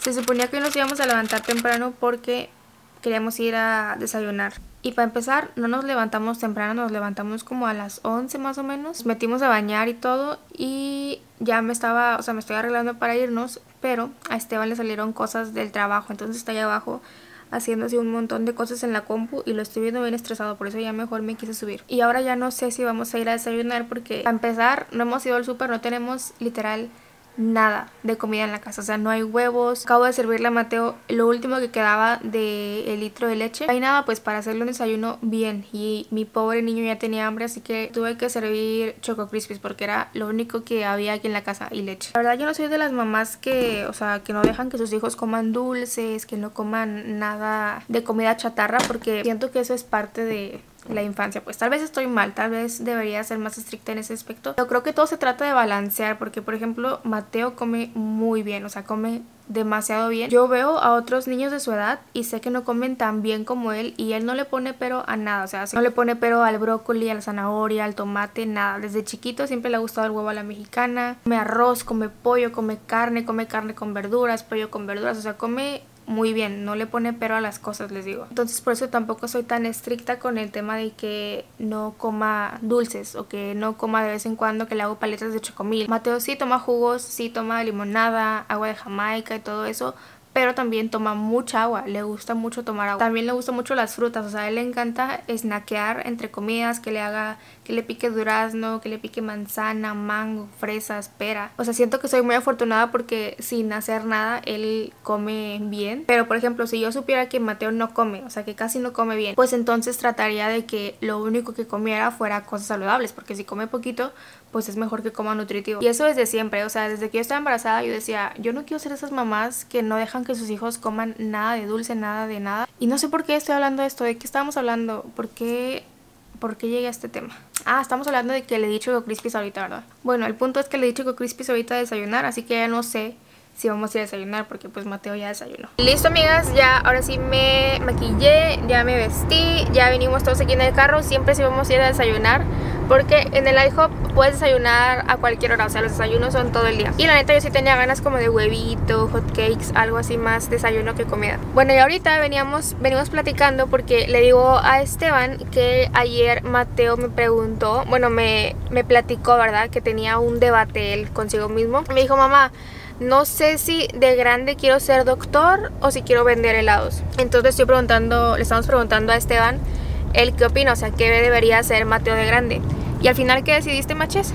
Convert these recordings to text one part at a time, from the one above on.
Se suponía que nos íbamos a levantar temprano porque queríamos ir a desayunar. Y para empezar, no nos levantamos temprano, nos levantamos como a las 11 más o menos. Nos metimos a bañar y todo y ya me estoy arreglando para irnos, pero a Esteban le salieron cosas del trabajo, entonces está allá abajo haciéndose un montón de cosas en la compu y lo estoy viendo bien estresado, por eso ya mejor me quise subir. Y ahora ya no sé si vamos a ir a desayunar porque para empezar no hemos ido al súper, no tenemos literal nada de comida en la casa, o sea, no hay huevos. Acabo de servirle a Mateo lo último que quedaba del litro de leche. No hay nada pues para hacerle un desayuno bien y mi pobre niño ya tenía hambre, así que tuve que servir Choco Crispies porque era lo único que había aquí en la casa y leche. La verdad yo no soy de las mamás que, o sea, que no dejan que sus hijos coman dulces, que no coman nada de comida chatarra, porque siento que eso es parte de la infancia. Pues tal vez estoy mal, tal vez debería ser más estricta en ese aspecto, pero creo que todo se trata de balancear, porque por ejemplo Mateo come muy bien, o sea, come demasiado bien. Yo veo a otros niños de su edad y sé que no comen tan bien como él y él no le pone pero a nada, o sea, no le pone pero al brócoli, a la zanahoria, al tomate, nada. Desde chiquito siempre le ha gustado el huevo a la mexicana, come arroz, come pollo, come carne con verduras, pollo con verduras, o sea, come muy bien, no le pone pero a las cosas, les digo. Entonces por eso tampoco soy tan estricta con el tema de que no coma dulces o que no coma de vez en cuando, que le hago paletas de chocomil. Mateo sí toma jugos, sí toma limonada, agua de Jamaica y todo eso, pero también toma mucha agua, le gusta mucho tomar agua. También le gustan mucho las frutas, o sea, a él le encanta snackear entre comidas, que le pique durazno, que le pique manzana, mango, fresas, pera. O sea, siento que soy muy afortunada porque sin hacer nada él come bien. Pero por ejemplo, si yo supiera que Mateo no come, o sea, que casi no come bien, pues entonces trataría de que lo único que comiera fuera cosas saludables, porque si come poquito, pues es mejor que coma nutritivo. Y eso desde siempre, o sea, desde que yo estaba embarazada yo decía, yo no quiero ser esas mamás que no dejan que sus hijos coman nada de dulce, nada de nada. Y no sé por qué estoy hablando de esto, de qué estábamos hablando, por qué llegué a este tema. Ah, estamos hablando de que le he dicho Choco Crispies ahorita, ¿verdad? Bueno, el punto es que le he dicho Choco Crispies ahorita a desayunar, así que ya no sé si vamos a ir a desayunar porque pues Mateo ya desayunó. Listo, amigas, ya ahora sí me maquillé, ya me vestí, ya venimos todos aquí en el carro. Siempre sí vamos a ir a desayunar porque en el IHOP puedes desayunar a cualquier hora, o sea, los desayunos son todo el día. Y la neta yo sí tenía ganas como de huevito, hot cakes, algo así más desayuno que comida. Bueno, y ahorita venimos platicando porque le digo a Esteban que ayer Mateo me preguntó, bueno, me platicó, ¿verdad? Que tenía un debate él consigo mismo. Me dijo, mamá, no sé si de grande quiero ser doctor o si quiero vender helados. Entonces le estamos preguntando a Esteban él qué opina, o sea, qué debería hacer Mateo de grande. Y al final, ¿qué decidiste, Maches?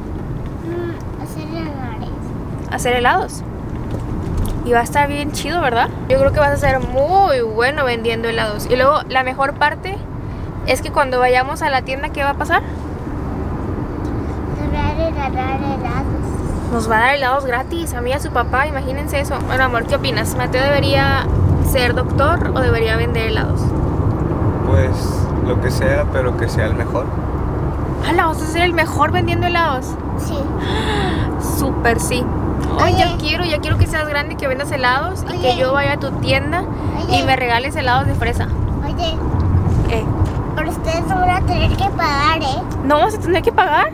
Hacer helados. Hacer helados. Y va a estar bien chido, ¿verdad? Yo creo que vas a ser muy bueno vendiendo helados. Y luego la mejor parte es que cuando vayamos a la tienda, ¿qué va a pasar? Nos va a regalar helados. Nos va a dar helados gratis, a mí y a su papá, imagínense eso. Bueno, amor, ¿qué opinas? ¿Mateo debería ser doctor o debería vender helados? Pues lo que sea, pero que sea el mejor. ¡Hala! ¿Vas a ser el mejor vendiendo helados? Sí. Súper sí. Ay, ya quiero que seas grande y que vendas helados y que yo vaya a tu tienda y me regales helados de fresa. Oye, pero ustedes no van a tener que pagar, ¿eh? ¿No vas a tener que pagar?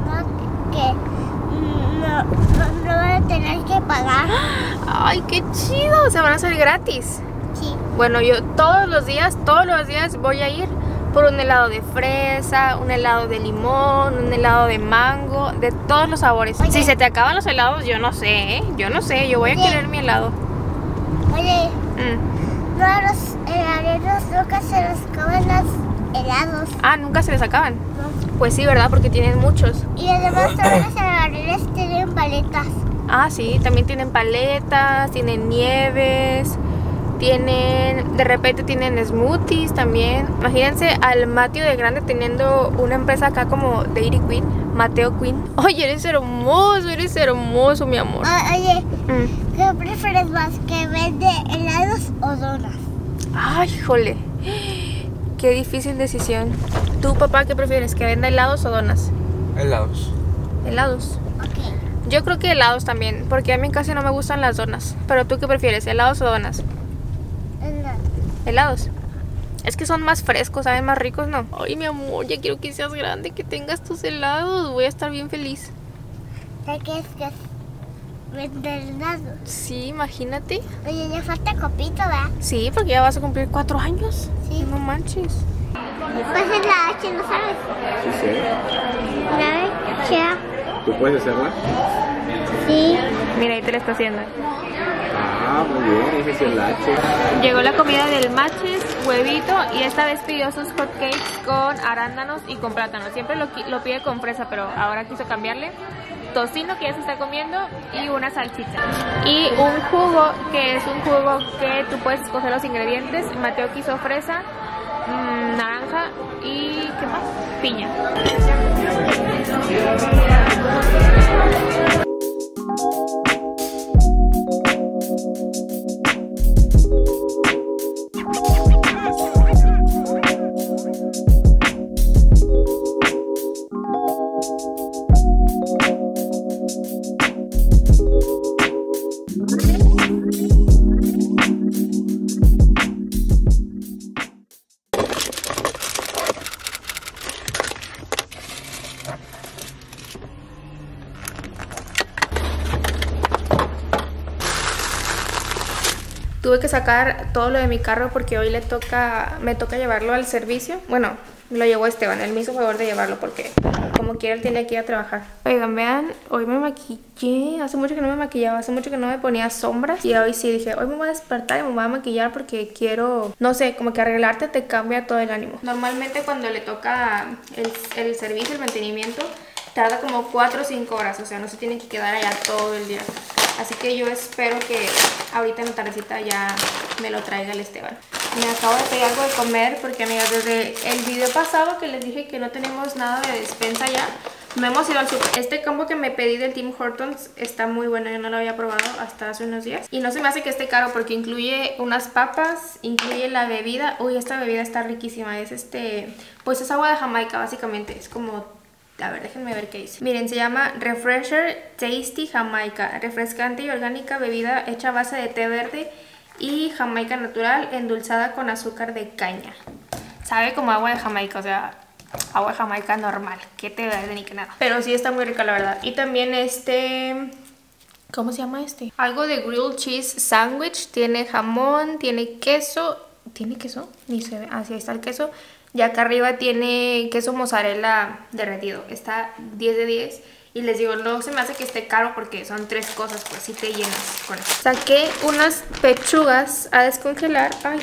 No van a tener que pagar. Ay, qué chido, se van a hacer gratis. Sí. Bueno, yo todos los días voy a ir por un helado de fresa, un helado de limón, un helado de mango, de todos los sabores. Oye. Si se te acaban los helados, yo no sé, yo voy a querer mi helado. Oye, no a los heladeros nunca se los comen los helados. Ah, nunca se les acaban. No. Pues sí, ¿verdad? Porque tienen muchos. Y además todos los heladeros tienen paletas. Ah, sí, también tienen paletas, tienen nieves, de repente tienen smoothies también. Imagínense al Mateo de grande teniendo una empresa acá como Dairy Queen, Mateo Queen. Oye, eres hermoso, mi amor. Oye, ¿qué prefieres más? ¿Que vende helados o donas? Ay, híjole, qué difícil decisión. ¿Tú, papá, qué prefieres? ¿Que venda helados o donas? Helados. Helados. Ok. Yo creo que helados también, porque a mí casi no me gustan las donas. Pero ¿tú qué prefieres? ¿Helados o donas? Helados. Es que son más frescos, saben más ricos, ¿no? Ay, mi amor, ya quiero que seas grande, que tengas tus helados. Voy a estar bien feliz. ¿Qué es? Veterinarios. Sí, imagínate. Oye, ya falta copito, ¿verdad? Sí, porque ya vas a cumplir 4 años. Sí. No manches. Pues es la H, ¿no sabes? Sí, sí. La H. ¿Tú puedes hacerla? Sí. Mira, ahí te la está haciendo. Ah, muy bien, ese es el H. Llegó la comida del Matches, huevito, y esta vez pidió sus hotcakes con arándanos y con plátano. Siempre lo pide con fresa, pero ahora quiso cambiarle. Tocino que ya se está comiendo y una salchicha. Y un jugo, que es un jugo que tú puedes escoger los ingredientes. Mateo quiso fresa, naranja y ¿qué más? Piña. Tuve que sacar todo lo de mi carro porque hoy me toca llevarlo al servicio. Bueno, lo llevó Esteban, él me hizo favor de llevarlo porque como quiera él tiene que ir a trabajar. Oigan, vean, hoy me maquillé. Hace mucho que no me maquillaba, hace mucho que no me ponía sombras. Y hoy sí dije, hoy me voy a despertar y me voy a maquillar porque quiero, no sé, como que arreglarte te cambia todo el ánimo. Normalmente cuando le toca el servicio, el mantenimiento, tarda como 4 o 5 horas, o sea, no se tiene que quedar allá todo el día. Así que yo espero que ahorita en la tardecita ya me lo traiga el Esteban. Me acabo de pedir algo de comer porque, amigas, desde el video pasado que les dije que no tenemos nada de despensa ya, no hemos ido al súper. Este combo que me pedí del Tim Hortons está muy bueno, yo no lo había probado hasta hace unos días. Y no se me hace que esté caro porque incluye unas papas, incluye la bebida. Uy, esta bebida está riquísima, es pues es agua de Jamaica básicamente, es como... A ver, déjenme ver qué dice. Miren, se llama Refresher Tasty Jamaica. Refrescante y orgánica bebida hecha a base de té verde y jamaica natural endulzada con azúcar de caña. Sabe como agua de Jamaica, o sea, agua de Jamaica normal. Que té verde ni que nada. Pero sí está muy rica, la verdad. Y también ¿cómo se llama este? Algo de grilled cheese sandwich. Tiene jamón, tiene queso. ¿Tiene queso? Ni se ve. Ah, sí, ahí está el queso. Y acá arriba tiene queso mozzarella derretido. Está 10 de 10. Y les digo, no se me hace que esté caro porque son 3 cosas, pues sí te llenas con eso. Saqué unas pechugas a descongelar. Ay,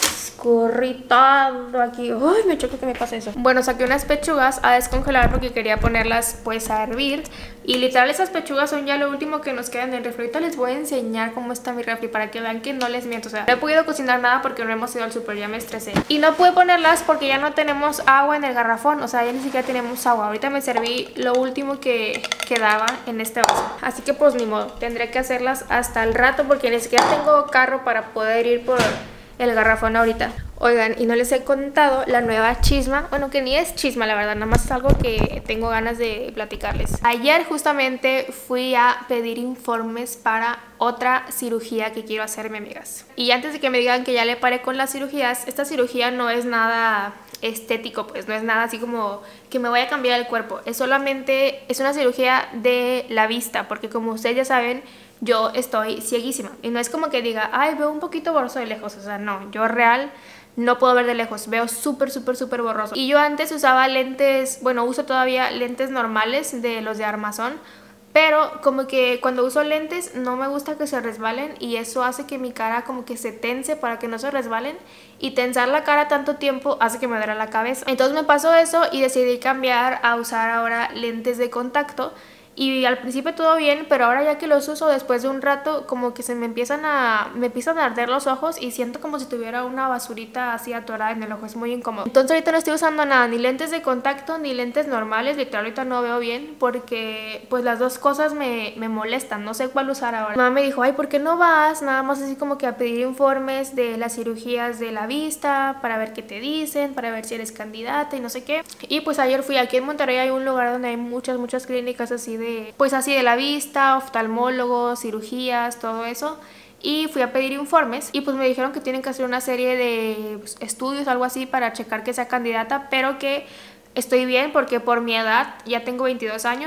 escurrí todo aquí. Ay, me choca que me pase eso. Bueno, saqué unas pechugas a descongelar porque quería ponerlas pues a hervir. Y literal esas pechugas son ya lo último que nos queda en el refri. Ahorita les voy a enseñar cómo está mi refri para que vean que no les miento. O sea, no he podido cocinar nada porque no hemos ido al súper, ya me estresé. Y no pude ponerlas porque ya no tenemos agua en el garrafón. O sea, ya ni siquiera tenemos agua. Ahorita me serví lo último que quedaba en este vaso. Así que pues ni modo, tendré que hacerlas hasta el rato porque ni siquiera tengo carro para poder ir por el garrafón ahorita. Oigan, y no les he contado la nueva chisma. Bueno, que ni es chisma, la verdad, nada más es algo que tengo ganas de platicarles. Ayer justamente fui a pedir informes para otra cirugía que quiero hacerme, amigas. Y antes de que me digan que ya le paré con las cirugías, esta cirugía no es nada estético, pues no es nada así como que me voy a cambiar el cuerpo. Es solamente, es una cirugía de la vista, porque como ustedes ya saben, yo estoy cieguísima. Y no es como que diga, ay, veo un poquito borroso de lejos. O sea, no, yo real no puedo ver de lejos, veo súper borroso. Y yo antes usaba lentes, bueno, uso todavía lentes normales de los de armazón, pero como que cuando uso lentes no me gusta que se resbalen y eso hace que mi cara como que se tense para que no se resbalen, y tensar la cara tanto tiempo hace que me duela la cabeza. Entonces me pasó eso y decidí cambiar a usar ahora lentes de contacto. Y al principio todo bien, pero ahora ya que los uso después de un rato, como que me empiezan a arder los ojos y siento como si tuviera una basurita así atorada en el ojo, es muy incómodo. Entonces ahorita no estoy usando nada, ni lentes de contacto ni lentes normales, literal ahorita no veo bien porque pues las dos cosas me molestan, no sé cuál usar ahora. Mi mamá me dijo, ay, ¿por qué no vas nada más así como que a pedir informes de las cirugías de la vista para ver qué te dicen, para ver si eres candidata y no sé qué? Y pues ayer fui, aquí en Monterrey hay un lugar donde hay muchas clínicas así pues así de la vista, oftalmólogos, cirugías, todo eso. Y fui a pedir informes y pues me dijeron que tienen que hacer una serie de estudios, algo así, para checar que sea candidata, pero que estoy bien porque por mi edad, ya tengo 22 años,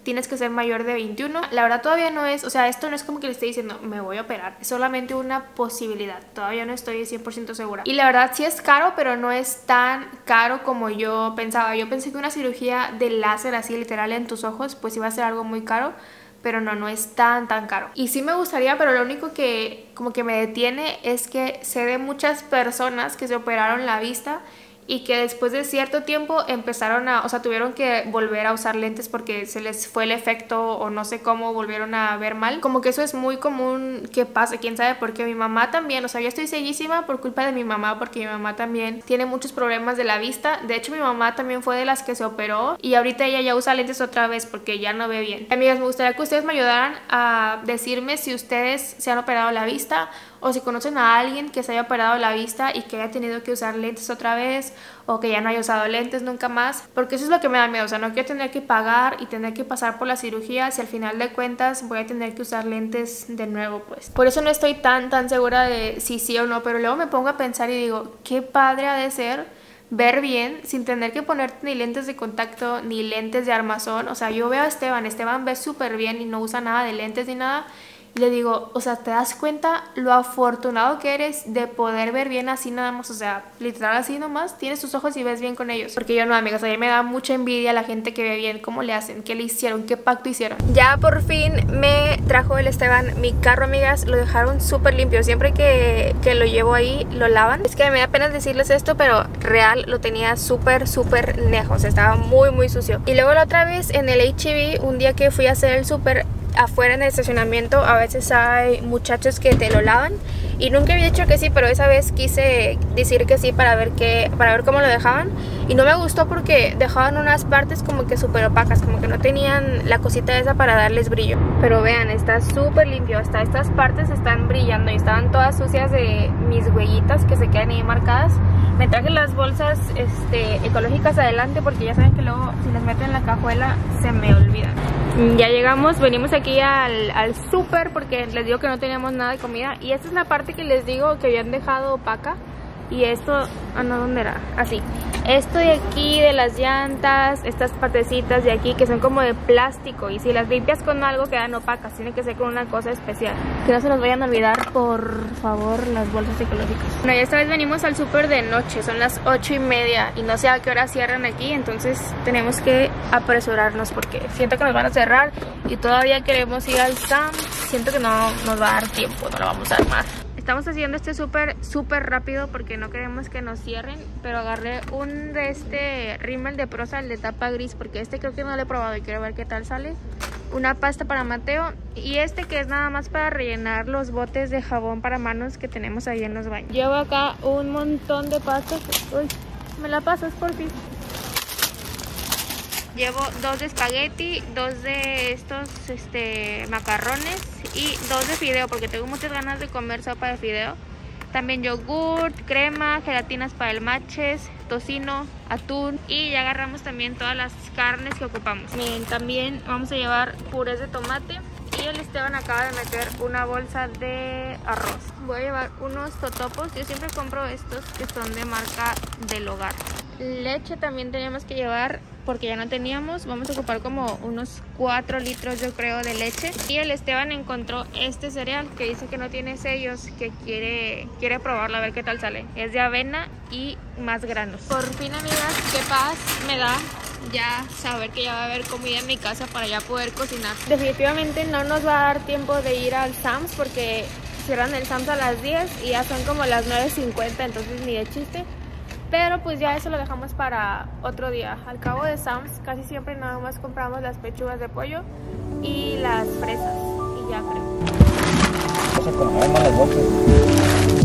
tienes que ser mayor de 21. La verdad todavía no es, o sea, esto no es como que le esté diciendo me voy a operar, es solamente una posibilidad, todavía no estoy 100% segura. Y la verdad sí es caro, pero no es tan caro como yo pensaba. Yo pensé que una cirugía de láser así literal en tus ojos pues iba a ser algo muy caro, pero no es tan caro. Y sí me gustaría, pero lo único que como que me detiene es que sé de muchas personas que se operaron la vista y que después de cierto tiempo empezaron a, o sea, tuvieron que volver a usar lentes porque se les fue el efecto o no sé cómo, volvieron a ver mal. Como que eso es muy común que pase, quién sabe, porque mi mamá también, o sea, yo estoy seguísima por culpa de mi mamá, porque mi mamá también tiene muchos problemas de la vista. De hecho, mi mamá también fue de las que se operó y ahorita ella ya usa lentes otra vez porque ya no ve bien. Amigas, me gustaría que ustedes me ayudaran a decirme si ustedes se han operado la vista o si conocen a alguien que se haya operado la vista y que haya tenido que usar lentes otra vez o que ya no haya usado lentes nunca más, porque eso es lo que me da miedo. O sea, no quiero tener que pagar y tener que pasar por la cirugía si al final de cuentas voy a tener que usar lentes de nuevo, pues. Por eso no estoy tan segura de si sí o no, pero luego me pongo a pensar y digo, qué padre ha de ser ver bien sin tener que ponerte ni lentes de contacto ni lentes de armazón. O sea, yo veo a Esteban ve súper bien y no usa nada de lentes ni nada. Y le digo, o sea, ¿te das cuenta lo afortunado que eres de poder ver bien así nada más? O sea, literal así nomás, tienes tus ojos y ves bien con ellos. Porque yo no, amigas, a mí me da mucha envidia la gente que ve bien, cómo le hacen, qué le hicieron, qué pacto hicieron. Ya por fin me trajo el Esteban mi carro, amigas, lo dejaron súper limpio. Siempre que lo llevo ahí, lo lavan. Es que me da pena decirles esto, pero real lo tenía súper lejos, o sea, estaba muy sucio. Y luego la otra vez en el H-E-B, un día que fui a hacer el súper, afuera en el estacionamiento a veces hay muchachos que te lo lavan y nunca había dicho que sí, pero esa vez quise decir que sí para ver cómo lo dejaban y no me gustó porque dejaban unas partes como que súper opacas, como que no tenían la cosita esa para darles brillo. Pero vean, está súper limpio, hasta estas partes están brillando y estaban todas sucias de mis huellitas que se quedan ahí marcadas. Me traje las bolsas ecológicas adelante porque ya saben que luego si las meto en la cajuela se me olvidan. Ya llegamos, venimos aquí al súper porque les digo que no teníamos nada de comida. Y esta es la parte que les digo que habían dejado opaca. Y esto, no, ¿dónde era? Así. Esto de aquí, de las llantas, estas partecitas de aquí que son como de plástico. Y si las limpias con algo quedan opacas, tiene que ser con una cosa especial. Que no se nos vayan a olvidar, por favor, las bolsas ecológicas. Bueno, ya esta vez venimos al súper de noche, son las 8:30 y no sé a qué hora cierran aquí. Entonces tenemos que apresurarnos porque siento que nos van a cerrar y todavía queremos ir al Sam's. Siento que no nos va a dar tiempo, no lo vamos a armar. Estamos haciendo este súper rápido porque no queremos que nos cierren, pero agarré un de este rímel de Prosa, el de tapa gris, porque este creo que no lo he probado y quiero ver qué tal sale. Una pasta para Mateo y este que es nada más para rellenar los botes de jabón para manos que tenemos ahí en los baños. Llevo acá un montón de pastas. Uy, ¿me la pasas por fin? Llevo 2 de espagueti, 2 de estos macarrones y 2 de fideo porque tengo muchas ganas de comer sopa de fideo. También yogurt, crema, gelatinas para el matches, tocino, atún y ya agarramos también todas las carnes que ocupamos. Miren, también vamos a llevar purés de tomate y el Esteban acaba de meter una bolsa de arroz. Voy a llevar unos totopos, yo siempre compro estos que son de marca Del Hogar. Leche también teníamos que llevar porque ya no teníamos. Vamos a ocupar como unos 4 litros yo creo de leche. Y el Esteban encontró este cereal que dice que no tiene sellos, que quiere probarlo a ver qué tal sale. Es de avena y más granos. Por fin, amigas, qué paz me da ya saber que ya va a haber comida en mi casa para ya poder cocinar. Definitivamente no nos va a dar tiempo de ir al Sam's porque cierran el Sam's a las 10 y ya son como las 9:50, entonces ni de chiste. Pero pues ya eso lo dejamos para otro día. Al cabo de Sam's casi siempre nada más compramos las pechugas de pollo y las fresas y ya creo. Vamos a comer más las bolsas.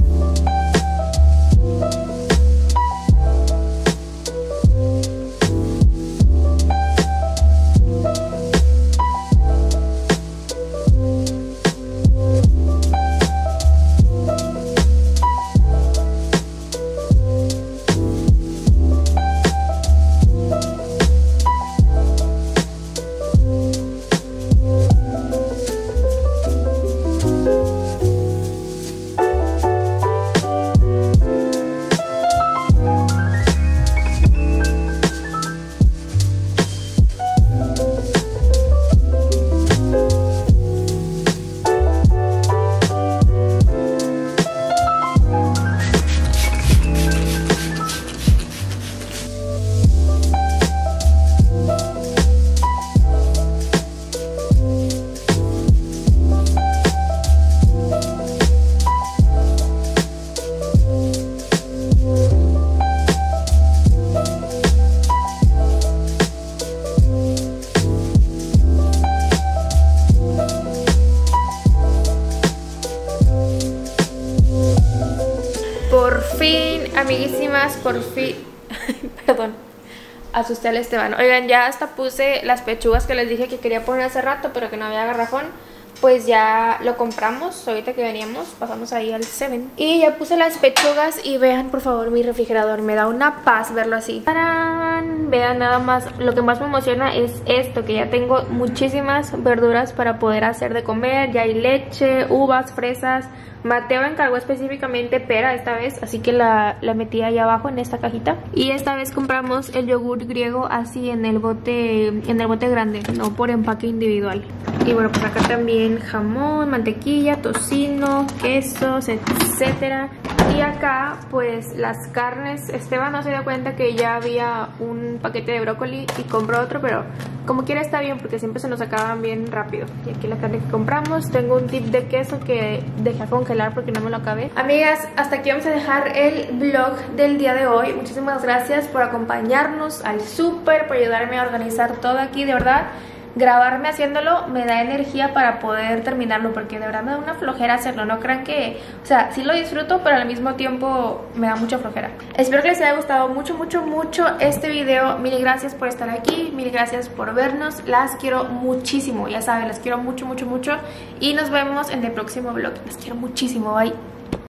fin, amiguísimas, por fin. Perdón, asusté al Esteban. Oigan, ya hasta puse las pechugas que les dije que quería poner hace rato, pero que no había garrafón. Pues ya lo compramos, ahorita que veníamos, pasamos ahí al 7. Y ya puse las pechugas y vean por favor mi refrigerador, me da una paz verlo así. ¡Tarán! Vean nada más, lo que más me emociona es esto, que ya tengo muchísimas verduras para poder hacer de comer. Ya hay leche, uvas, fresas. Mateo encargó específicamente pera esta vez, así que la metí ahí abajo en esta cajita. Y esta vez compramos el yogur griego así en el bote grande, no por empaque individual. Y bueno, pues acá también jamón, mantequilla, tocino, quesos, etcétera. Y acá pues las carnes. Esteban no se dio cuenta que ya había un paquete de brócoli y compró otro, pero como quiera está bien porque siempre se nos acaban bien rápido. Y aquí la carne que compramos. Tengo un tip de queso que dejé a congelar porque no me lo acabé. Amigas, hasta aquí vamos a dejar el vlog del día de hoy. Muchísimas gracias por acompañarnos al súper, por ayudarme a organizar todo aquí, de verdad. Grabarme haciéndolo me da energía para poder terminarlo, porque de verdad me da una flojera hacerlo. No crean que, o sea, sí lo disfruto, pero al mismo tiempo me da mucha flojera. Espero que les haya gustado mucho, mucho, mucho este video. Mil gracias por estar aquí, mil gracias por vernos. Las quiero muchísimo, ya saben, las quiero mucho, mucho, mucho. Y nos vemos en el próximo vlog. Las quiero muchísimo, bye.